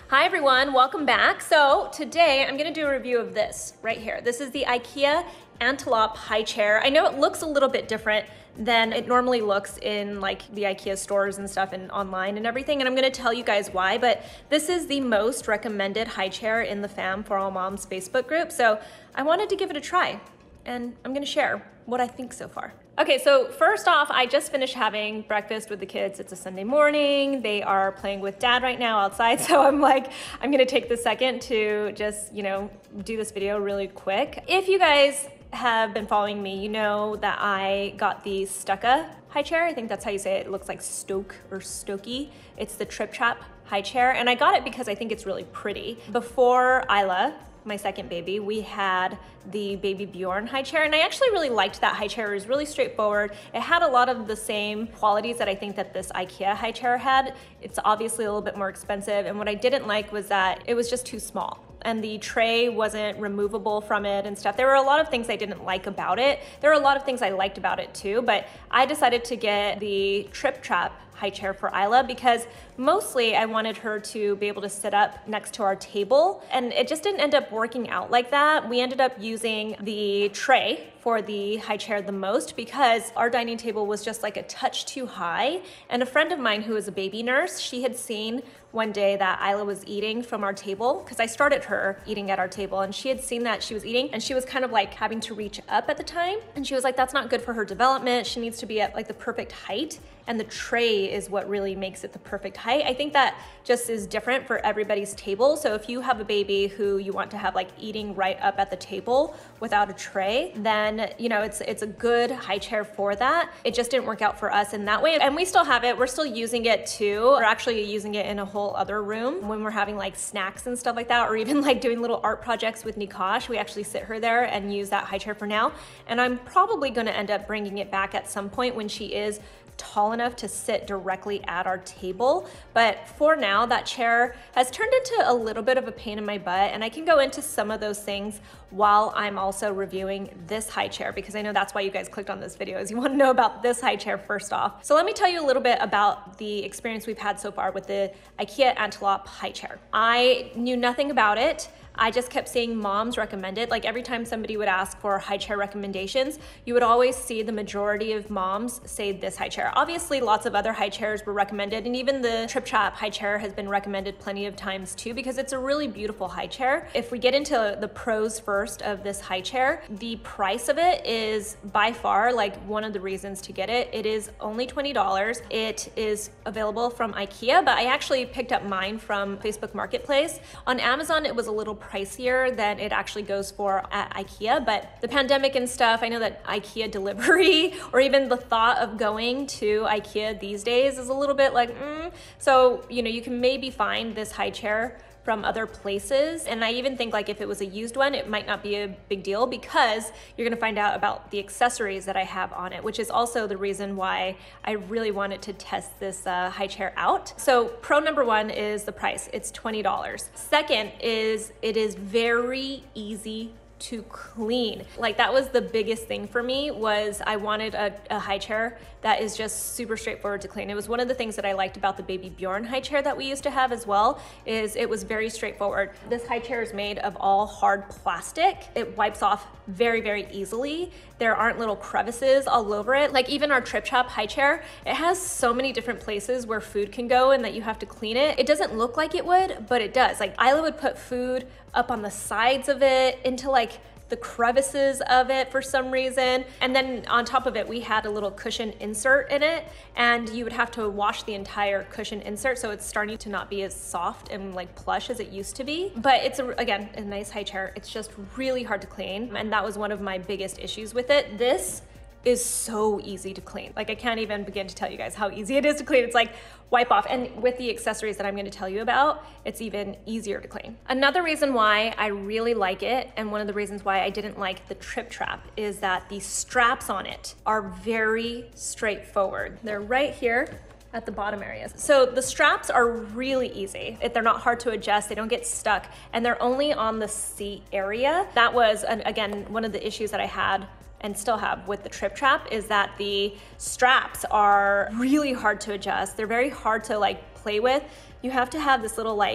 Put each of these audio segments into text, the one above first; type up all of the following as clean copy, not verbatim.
Hi everyone, welcome back. So today I'm gonna do a review of this right here. This is the IKEA Antilop high chair. I know it looks a little bit different than it normally looks in like the IKEA stores and stuff and online and everything, and I'm gonna tell you guys why, but this is the most recommended high chair in the Fam for All Moms Facebook group, so I wanted to give it a try, and I'm gonna share what I think so far. Okay, so first off, I just finished having breakfast with the kids. It's a Sunday morning. They are playing with dad right now outside. So I'm like, I'm gonna take the second to just, do this video really quick. If you guys have been following me, you know that I got the Stokke high chair. I think that's how you say it. It looks like Stokke or Stokke. It's the Trip Trap high chair. And I got it because I think it's really pretty. Before Isla, my second baby, we had the Babybjorn high chair, and I actually really liked that high chair. It was really straightforward. It had a lot of the same qualities that I think that this IKEA high chair had. It's obviously a little bit more expensive, and what I didn't like was that it was just too small, and the tray wasn't removable from it and stuff. There were a lot of things I didn't like about it. There were a lot of things I liked about it too, but I decided to get the Trip Trap high chair for Isla because mostly I wanted her to be able to sit up next to our table, and it just didn't end up working out like that. We ended up using the tray for the high chair the most because our dining table was just like a touch too high, and a friend of mine who is a baby nurse, she had seen one day that Isla was eating from our table, because I started her eating at our table, and she had seen that she was eating and she was kind of like having to reach up at the time, and she was like, that's not good for her development. She needs to be at like the perfect height, and the tray is what really makes it the perfect height. I think that just is different for everybody's table. So if you have a baby who you want to have like eating right up at the table without a tray, then it's a good high chair for that. It just didn't work out for us in that way, and we still have it. We're still using it too. We're actually using it in a whole other room when we're having like snacks and stuff like that, or even like doing little art projects with Nikosh. We actually sit her there and use that high chair for now, and I'm probably going to end up bringing it back at some point when she is tall enough to sit directly at our table. But for now, that chair has turned into a little bit of a pain in my butt, and I can go into some of those things while I'm also reviewing this high chair, because I know that's why you guys clicked on this video, is you want to know about this high chair first off. So let me tell you a little bit about the experience we've had so far with the IKEA Antilop high chair. I knew nothing about it. I just kept seeing moms recommend it. Like every time somebody would ask for high chair recommendations, you would always see the majority of moms say this high chair. Obviously, lots of other high chairs were recommended, and even the Trip Trap high chair has been recommended plenty of times too, because it's a really beautiful high chair. If we get into the pros first of this high chair, the price of it is by far like one of the reasons to get it. It is only $20. It is available from IKEA, but I actually picked up mine from Facebook Marketplace. On Amazon, it was a little pricier than it actually goes for at IKEA, but the pandemic and stuff, I know that IKEA delivery or even the thought of going to IKEA these days is a little bit like, So, you can maybe find this high chair from other places, and I even think like if it was a used one, it might not be a big deal, because you're gonna find out about the accessories that I have on it, which is also the reason why I really wanted to test this high chair out. So pro number one is the price. It's $20. Second is it is very easy to clean. Like that was the biggest thing for me, was I wanted a high chair that is just super straightforward to clean. It was one of the things that I liked about the Babybjorn high chair that we used to have as well, is it was very straightforward. This high chair is made of all hard plastic. It wipes off very, very easily. There aren't little crevices all over it. Like even our Trip Trap high chair, it has so many different places where food can go and that you have to clean it. It doesn't look like it would, but it does. Like Isla would put food up on the sides of it, into like the crevices of it for some reason. And then on top of it, we had a little cushion insert in it, and you would have to wash the entire cushion insert. So it's starting to not be as soft and like plush as it used to be. But it's again, a nice high chair. It's just really hard to clean. And that was one of my biggest issues with it. This is so easy to clean. Like I can't even begin to tell you guys how easy it is to clean. It's like wipe off. And with the accessories that I'm gonna tell you about, it's even easier to clean. Another reason why I really like it, and one of the reasons why I didn't like the Trip Trap, is that the straps on it are very straightforward. They're right here at the bottom areas. So the straps are really easy. They're not hard to adjust, they don't get stuck, and they're only on the seat area. That was, again, one of the issues that I had and still have with the Trip Trap, is that the straps are really hard to adjust. They're very hard to like play with. You have to have this little like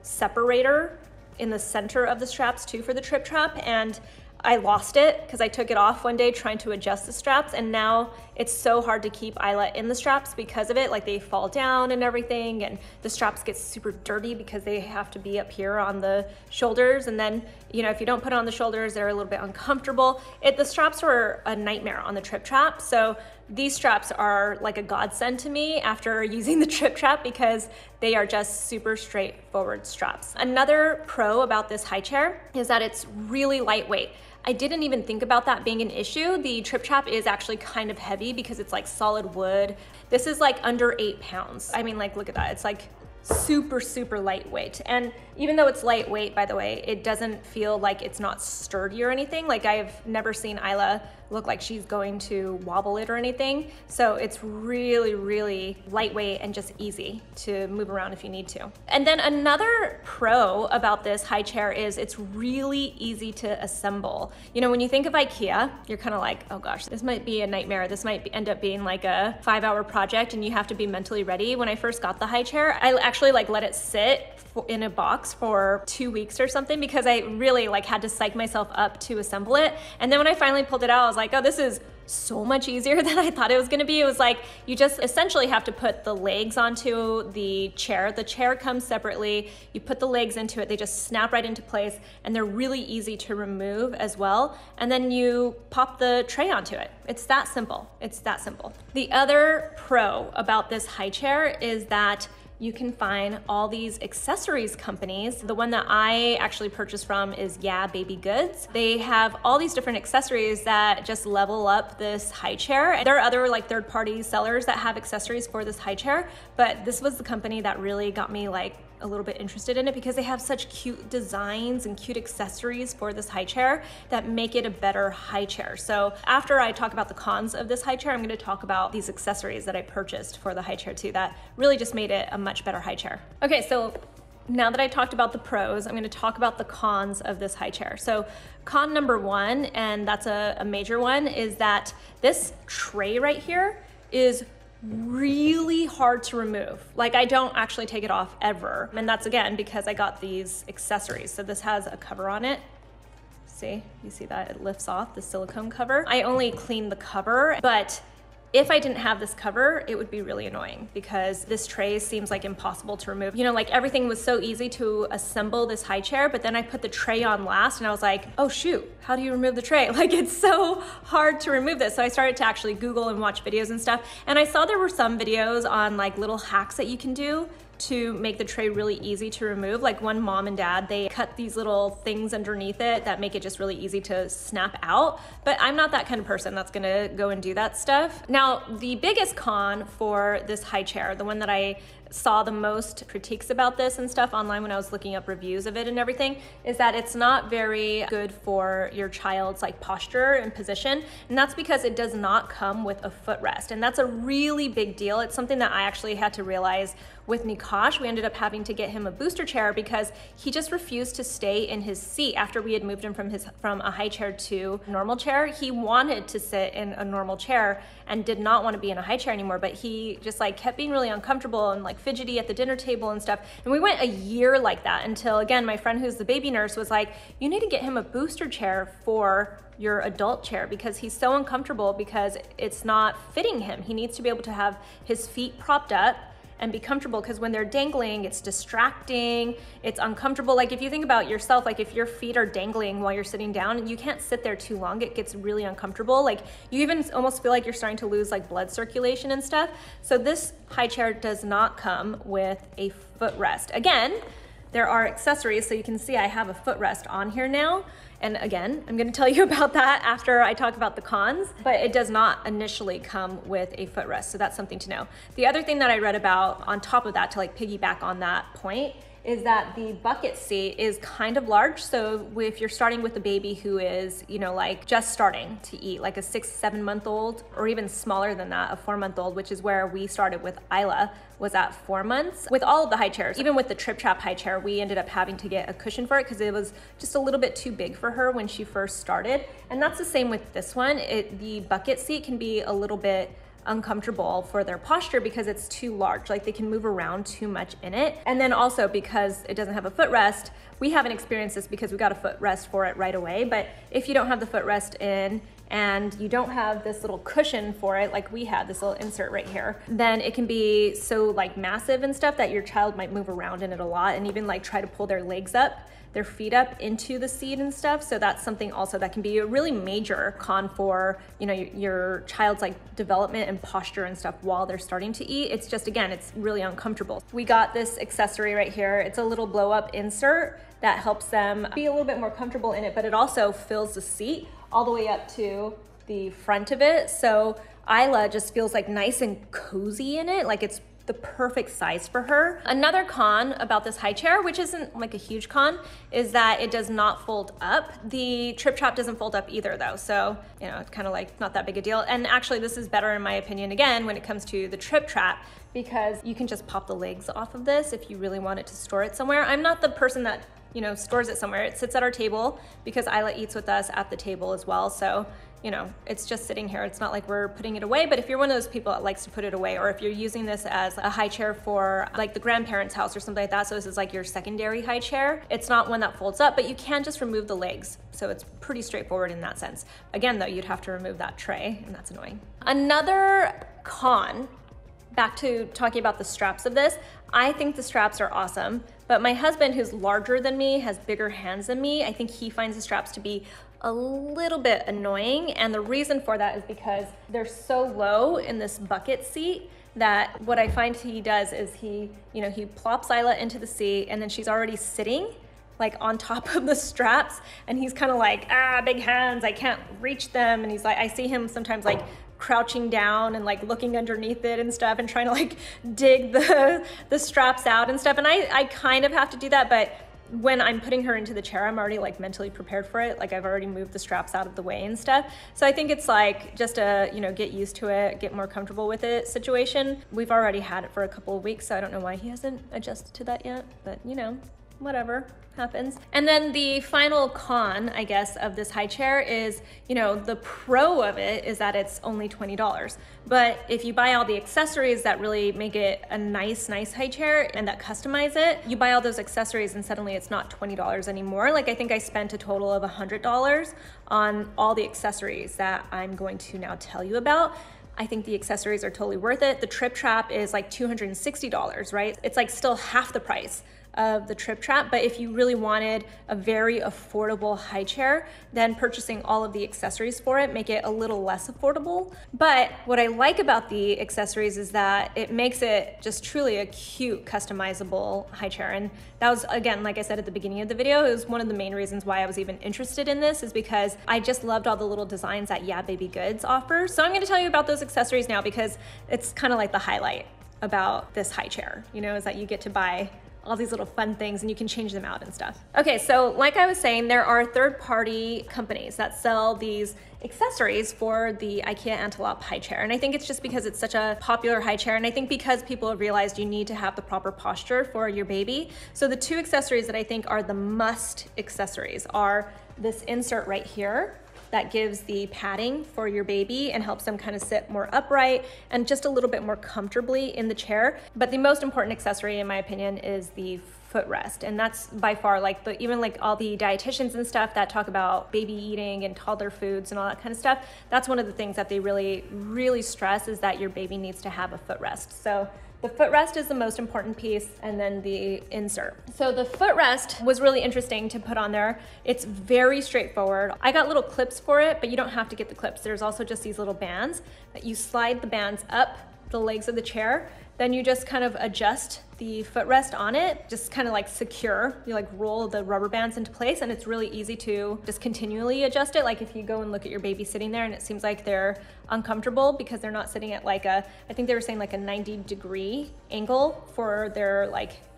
separator in the center of the straps too for the trip trap, and I lost it because I took it off one day trying to adjust the straps, and now it's so hard to keep Isla in the straps because of it. Like, they fall down and everything, and the straps get super dirty because they have to be up here on the shoulders, and then, you know, if you don't put it on the shoulders, they're a little bit uncomfortable. The straps were a nightmare on the trip trap, so these straps are like a godsend to me after using the trip trap because they are just super straightforward straps. Another pro about this high chair is that it's really lightweight. I didn't even think about that being an issue. The trip trap is actually kind of heavy because it's like solid wood. This is like under 8 pounds. I mean, like, look at that. It's like super, super lightweight. And even though it's lightweight, by the way, it doesn't feel like it's not sturdy or anything. Like, I've never seen Isla look like she's going to wobble it or anything. So it's really, really lightweight and just easy to move around if you need to. And then another pro about this high chair is it's really easy to assemble. You know, when you think of IKEA, you're kind of like, oh gosh, this might be a nightmare. This might end up being like a 5-hour project and you have to be mentally ready. When I first got the high chair, I actually like let it sit in a box for 2 weeks or something because I really like had to psych myself up to assemble it. And then when I finally pulled it out, I was like, oh, this is so much easier than I thought it was gonna be. It was like, you just essentially have to put the legs onto the chair. The chair comes separately. You put the legs into it. They just snap right into place, and they're really easy to remove as well. And then you pop the tray onto it. It's that simple. It's that simple. The other pro about this high chair is that you can find all these accessories companies. The one that I actually purchased from is Yara Baby Goods. They have all these different accessories that just level up this high chair. There are other like third-party sellers that have accessories for this high chair, but this was the company that really got me like a little bit interested in it because they have such cute designs and cute accessories for this high chair that make it a better high chair. So after I talk about the cons of this high chair, I'm going to talk about these accessories that I purchased for the high chair too that really just made it a much better high chair. Okay, so now that I talked about the pros, I'm going to talk about the cons of this high chair. So con number one, and that's a major one, is that this tray right here is really hard to remove. Like, I don't actually take it off ever. And that's again because I got these accessories. So this has a cover on it. See, you see that it lifts off the silicone cover. I only clean the cover, but if I didn't have this cover, it would be really annoying because this tray seems like impossible to remove. You know, like everything was so easy to assemble this high chair, but then I put the tray on last and I was like, oh shoot, how do you remove the tray? Like, it's so hard to remove this. So I started to actually Google and watch videos and stuff. And I saw there were some videos on like little hacks that you can do to make the tray really easy to remove. Like one mom and dad, they cut these little things underneath it that make it just really easy to snap out. But I'm not that kind of person that's gonna go and do that stuff. Now, the biggest con for this high chair, the one that I saw the most critiques about this and stuff online when I was looking up reviews of it and everything, is that it's not very good for your child's like posture and position. And that's because it does not come with a footrest. And that's a really big deal. It's something that I actually had to realize with Nikosh. We ended up having to get him a booster chair because he just refused to stay in his seat after we had moved him from a high chair to a normal chair. He wanted to sit in a normal chair and did not want to be in a high chair anymore, but he just like kept being really uncomfortable and like fidgety at the dinner table and stuff. And we went a year like that until, again, my friend who's the baby nurse was like, you need to get him a booster chair for your adult chair because he's so uncomfortable because it's not fitting him. He needs to be able to have his feet propped up and be comfortable, because when they're dangling, it's distracting, it's uncomfortable. Like if you think about yourself, like if your feet are dangling while you're sitting down, you can't sit there too long, it gets really uncomfortable. Like you even almost feel like you're starting to lose like blood circulation and stuff. So this high chair does not come with a footrest. Again, there are accessories, so you can see I have a footrest on here now. And again, I'm gonna tell you about that after I talk about the cons, but it does not initially come with a footrest, so that's something to know. The other thing that I read about on top of that, to like piggyback on that point, is that the bucket seat is kind of large. So if you're starting with a baby who is, you know, like just starting to eat, like a 6-7 month old, or even smaller than that, a 4-month-old, which is where we started with Isla, was at 4 months. With all of the high chairs, even with the Trip Trap high chair, we ended up having to get a cushion for it because it was just a little bit too big for her when she first started. And that's the same with this one. The bucket seat can be a little bit uncomfortable for their posture because it's too large. Like they can move around too much in it. And then also because it doesn't have a footrest, we haven't experienced this because we got a footrest for it right away. But if you don't have the footrest in and you don't have this little cushion for it, like we had this little insert right here, then it can be so like massive and stuff that your child might move around in it a lot and even like try to pull their legs up, their feet up into the seat and stuff. So that's something also that can be a really major con for, you know, your child's like development and posture and stuff while they're starting to eat. It's just, again, it's really uncomfortable. We got this accessory right here. It's a little blow up insert that helps them be a little bit more comfortable in it, but it also fills the seat all the way up to the front of it. So Isla just feels like nice and cozy in it. Like it's the perfect size for her. Another con about this high chair, which isn't like a huge con, is that it does not fold up. The Trip Trap doesn't fold up either though. So, you know, it's kind of like not that big a deal. And actually this is better in my opinion, again, when it comes to the Trip Trap, because you can just pop the legs off of this if you really wanted to store it somewhere. I'm not the person that, you know, stores it somewhere. It sits at our table because Isla eats with us at the table as well. So, you know, it's just sitting here. It's not like we're putting it away, but if you're one of those people that likes to put it away, or if you're using this as a high chair for like the grandparents' house or something like that, so this is like your secondary high chair, it's not one that folds up, but you can just remove the legs. So it's pretty straightforward in that sense. Again, though, you'd have to remove that tray, and that's annoying. Another con, back to talking about the straps of this, I think the straps are awesome, but my husband, who's larger than me, has bigger hands than me, I think he finds the straps to be a little bit annoying. And the reason for that is because they're so low in this bucket seat that what I find he does is he plops Isla into the seat and then she's already sitting like on top of the straps and he's kind of like, big hands, I can't reach them. And he's like, I see him sometimes like crouching down and like looking underneath it and stuff and trying to like dig the straps out and stuff. And I kind of have to do that, but when I'm putting her into the chair, I'm already like mentally prepared for it. Like I've already moved the straps out of the way and stuff. So I think it's like just a, you know, get used to it, get more comfortable with it situation. We've already had it for a couple of weeks, so I don't know why he hasn't adjusted to that yet, but you know, whatever happens. And then the final con, I guess, of this high chair is, you know, the pro of it is that it's only $20. But if you buy all the accessories that really make it a nice high chair and that customize it, you buy all those accessories and suddenly it's not $20 anymore. Like I think I spent a total of $100 on all the accessories that I'm going to now tell you about. I think the accessories are totally worth it. The Trip Trap is like $260, right? It's like still half the price of the Trip Trap, but if you really wanted a very affordable high chair, then purchasing all of the accessories for it make it a little less affordable. But what I like about the accessories is that it makes it just truly a cute, customizable high chair. And that was, again, like I said at the beginning of the video, it was one of the main reasons why I was even interested in this, is because I just loved all the little designs that Yeah Baby Goods offers. So I'm gonna tell you about those accessories now because it's kind of like the highlight about this high chair, you know, is that you get to buy all these little fun things and you can change them out and stuff. Okay, so like I was saying, there are third-party companies that sell these accessories for the IKEA Antilop high chair. And I think it's just because it's such a popular high chair. And I think because people have realized you need to have the proper posture for your baby. So the two accessories that I think are the must accessories are this insert right here that gives the padding for your baby and helps them kind of sit more upright and just a little bit more comfortably in the chair. But the most important accessory, in my opinion, is the footrest. And that's by far like even like all the dietitians and stuff that talk about baby eating and toddler foods and all that kind of stuff. That's one of the things that they really stress, is that your baby needs to have a footrest. So the footrest is the most important piece, and then the insert. So the footrest was really interesting to put on there. It's very straightforward. I got little clips for it, but you don't have to get the clips. There's also just these little bands that you slide the bands up the legs of the chair. Then you just kind of adjust the footrest on it, just kind of like secure. You like roll the rubber bands into place, and it's really easy to just continually adjust it. Like if you go and look at your baby sitting there and it seems like they're uncomfortable because they're not sitting at like I think they were saying like a 90-degree angle for their like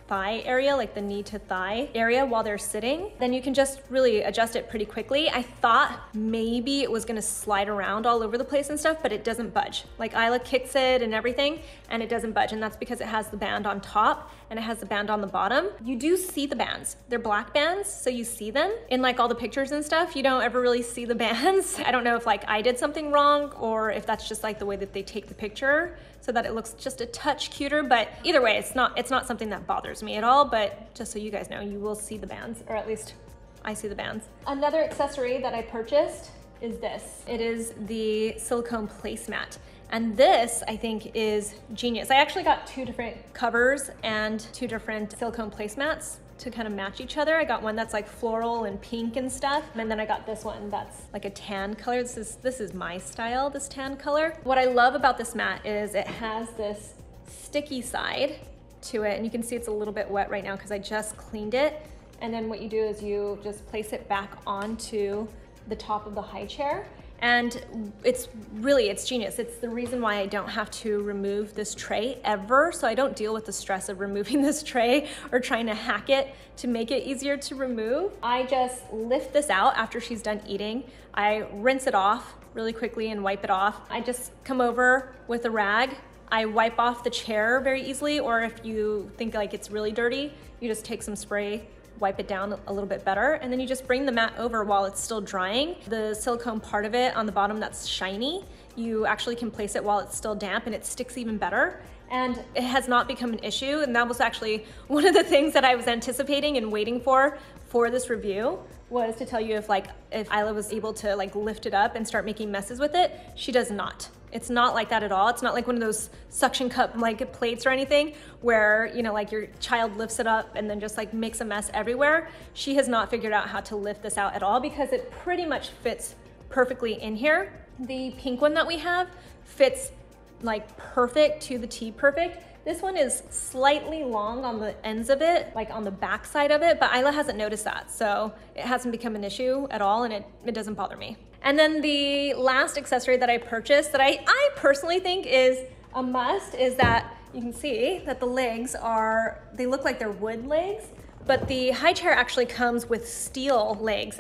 thigh area, like the knee to thigh area while they're sitting, then you can just really adjust it pretty quickly. I thought maybe it was gonna slide around all over the place and stuff, but it doesn't budge. Like Isla kicks it and everything, and it doesn't budge, and that's because it has the band on top and it has the band on the bottom. You do see the bands. They're black bands, so you see them. In like all the pictures and stuff, you don't ever really see the bands. I don't know if like I did something wrong or if that's just like the way that they take the picture so that it looks just a touch cuter, but either way, it's not something that bothers me at all, but just so you guys know, you will see the bands, or at least I see the bands. Another accessory that I purchased is this. It is the silicone placemat. And this, I think, is genius. I actually got 2 different covers and 2 different silicone placemats to kind of match each other. I got one that's like floral and pink and stuff, and then I got this one that's like a tan color. This is my style, this tan color. What I love about this mat is it has this sticky side to it, and you can see it's a little bit wet right now because I just cleaned it. And then what you do is you just place it back onto the top of the high chair. And it's genius. It's the reason why I don't have to remove this tray ever. So I don't deal with the stress of removing this tray or trying to hack it to make it easier to remove. I just lift this out after she's done eating. I rinse it off really quickly and wipe it off. I just come over with a rag. I wipe off the chair very easily, or if you think like it's really dirty, you just take some spray, wipe it down a little bit better, and then you just bring the mat over while it's still drying. The silicone part of it on the bottom that's shiny, you actually can place it while it's still damp and it sticks even better. And it has not become an issue, and that was actually one of the things that I was anticipating and waiting for this review, was to tell you if Isla was able to like lift it up and start making messes with it. She does not. It's not like that at all. It's not like one of those suction cup like plates or anything where, you know, like your child lifts it up and then just like makes a mess everywhere. She has not figured out how to lift this out at all because it pretty much fits perfectly in here. The pink one that we have fits like perfect to the T perfect. This one is slightly long on the ends of it, like on the back side of it, but Isla hasn't noticed that. So it hasn't become an issue at all, and it doesn't bother me. And then the last accessory that I purchased that I personally think is a must is that you can see that the legs they look like they're wood legs, but the high chair actually comes with steel legs,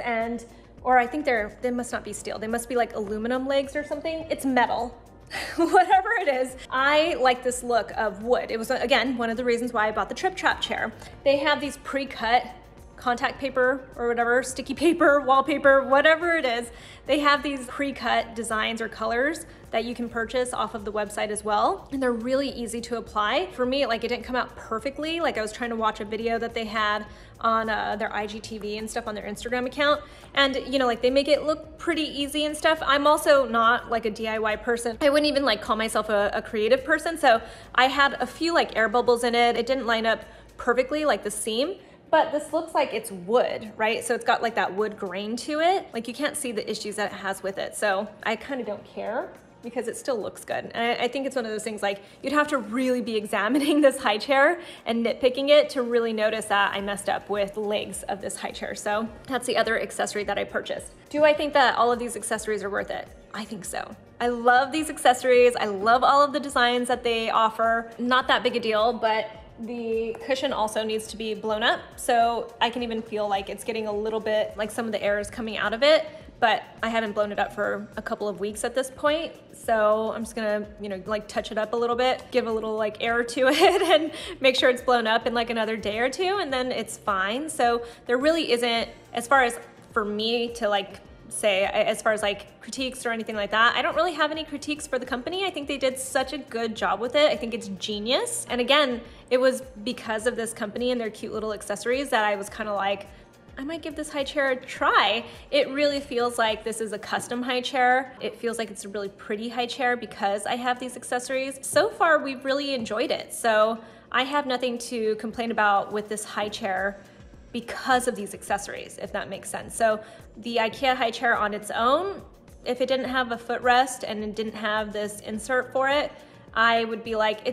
or I think they must not be steel. They must be like aluminum legs or something. It's metal. Whatever it is, I like this look of wood. It was, again, one of the reasons why I bought the Trip Trap chair. They have these pre-cut contact paper or whatever, sticky paper, wallpaper, whatever it is. They have these pre-cut designs or colors that you can purchase off of the website as well. And they're really easy to apply. For me, like it didn't come out perfectly. Like I was trying to watch a video that they had on their IGTV and stuff on their Instagram account. And you know, like they make it look pretty easy and stuff. I'm also not like a DIY person. I wouldn't even like call myself a creative person. So I had a few like air bubbles in it. It didn't line up perfectly like the seam. But this looks like it's wood, right? So it's got like that wood grain to it. Like you can't see the issues that it has with it. So I kind of don't care because it still looks good. And I think it's one of those things like you'd have to really be examining this high chair and nitpicking it to really notice that I messed up with the legs of this high chair. So that's the other accessory that I purchased. Do I think that all of these accessories are worth it? I think so. I love these accessories. I love all of the designs that they offer. Not that big a deal, but the cushion also needs to be blown up, so I can even feel like it's getting a little bit, like some of the air is coming out of it, but I haven't blown it up for a couple of weeks at this point. So I'm just gonna, you know, like touch it up a little bit, give a little like air to it and make sure it's blown up in like another day or two, and then it's fine. So there really isn't, as far as for me to like say, as far as like critiques or anything like that, I don't really have any critiques for the company. I think they did such a good job with it. I think it's genius. And again, it was because of this company and their cute little accessories that I was kind of like, I might give this high chair a try. It really feels like this is a custom high chair. It feels like it's a really pretty high chair because I have these accessories. So far, we've really enjoyed it. So I have nothing to complain about with this high chair because of these accessories, if that makes sense. So the IKEA high chair on its own, if it didn't have a footrest and it didn't have this insert for it, I would be like, it's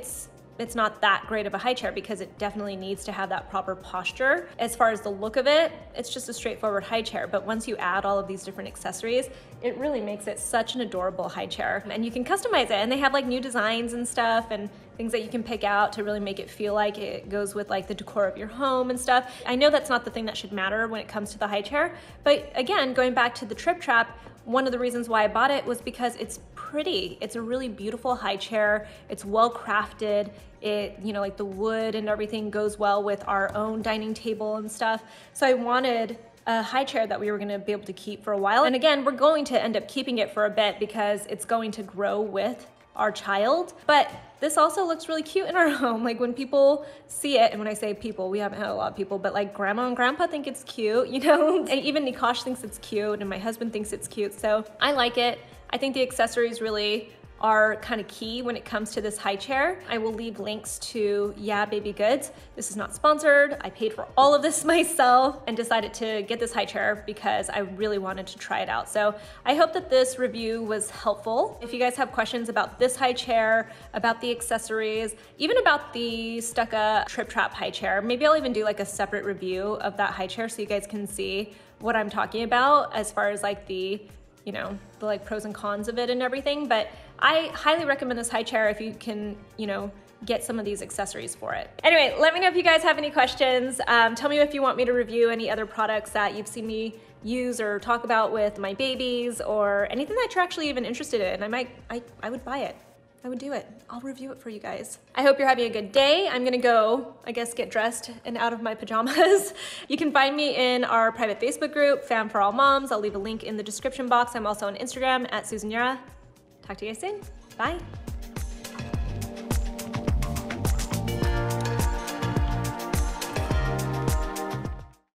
it's not that great of a high chair because it definitely needs to have that proper posture. As far as the look of it, it's just a straightforward high chair, but once you add all of these different accessories, it really makes it such an adorable high chair. And you can customize it, and they have like new designs and stuff and things that you can pick out to really make it feel like it goes with like the decor of your home and stuff. I know that's not the thing that should matter when it comes to the high chair, but again, going back to the Trip Trap, one of the reasons why I bought it was because it's pretty. It's a really beautiful high chair. It's well crafted. It, you know, like the wood and everything goes well with our own dining table and stuff. So I wanted a high chair that we were gonna be able to keep for a while. And again, we're going to end up keeping it for a bit because it's going to grow with our child. But this also looks really cute in our home. Like when people see it, and when I say people, we haven't had a lot of people, but like grandma and grandpa think it's cute, you know? And even Nikosh thinks it's cute, and my husband thinks it's cute. So I like it. I think the accessories really are kind of key when it comes to this high chair. I will leave links to Yeah Baby Goods. This is not sponsored. I paid for all of this myself and decided to get this high chair because I really wanted to try it out. So I hope that this review was helpful. If you guys have questions about this high chair, about the accessories, even about the Stokke Trip Trap high chair, maybe I'll even do like a separate review of that high chair so you guys can see what I'm talking about as far as like the, you know, the like pros and cons of it and everything. But I highly recommend this high chair if you can, you know, get some of these accessories for it. Anyway, let me know if you guys have any questions. Tell me if you want me to review any other products that you've seen me use or talk about with my babies, or anything that you're actually even interested in. I would buy it. I would do it. I'll review it for you guys. I hope you're having a good day. I'm gonna go, I guess, get dressed and out of my pajamas. You can find me in our private Facebook group, Fam for All Moms. I'll leave a link in the description box. I'm also on Instagram at Susan Yara. Talk to you guys soon. Bye.